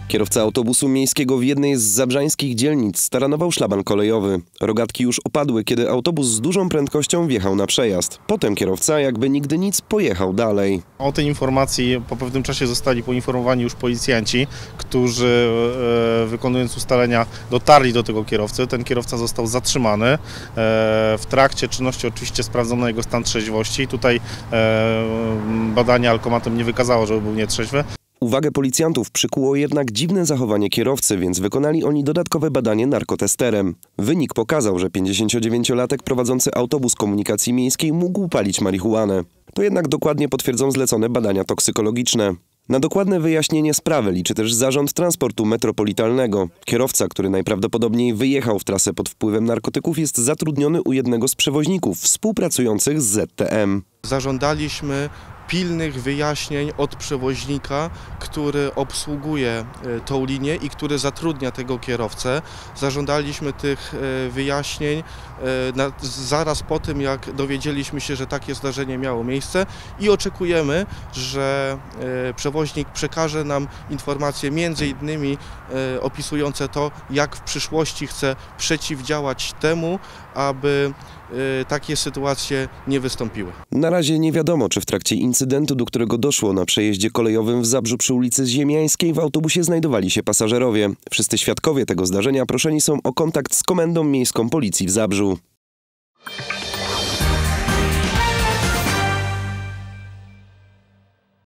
Kierowca autobusu miejskiego w jednej z zabrzańskich dzielnic staranował szlaban kolejowy. Rogatki już opadły, kiedy autobus z dużą prędkością wjechał na przejazd. Potem kierowca, jakby nigdy nic, pojechał dalej. O tej informacji po pewnym czasie zostali poinformowani już policjanci, którzy wykonując ustalenia dotarli do tego kierowcy. Ten kierowca został zatrzymany. W trakcie czynności oczywiście sprawdzono jego stan trzeźwości. Tutaj badanie alkomatem nie wykazało, żeby był nietrzeźwy. Uwagę policjantów przykuło jednak dziwne zachowanie kierowcy, więc wykonali oni dodatkowe badanie narkotesterem. Wynik pokazał, że 59-latek prowadzący autobus komunikacji miejskiej mógł palić marihuanę. To jednak dokładnie potwierdzą zlecone badania toksykologiczne. Na dokładne wyjaśnienie sprawy liczy też Zarząd Transportu Metropolitalnego. Kierowca, który najprawdopodobniej wyjechał w trasę pod wpływem narkotyków, jest zatrudniony u jednego z przewoźników współpracujących z ZTM. Zażądaliśmy pilnych wyjaśnień od przewoźnika, który obsługuje tą linię i który zatrudnia tego kierowcę. Zażądaliśmy tych wyjaśnień zaraz po tym, jak dowiedzieliśmy się, że takie zdarzenie miało miejsce i oczekujemy, że przewoźnik przekaże nam informacje między innymi opisujące to, jak w przyszłości chce przeciwdziałać temu, aby takie sytuacje nie wystąpiły. Na razie nie wiadomo, czy w trakcie incydentu, do którego doszło na przejeździe kolejowym w Zabrzu przy ulicy Ziemiańskiej, w autobusie znajdowali się pasażerowie. Wszyscy świadkowie tego zdarzenia proszeni są o kontakt z Komendą Miejską Policji w Zabrzu.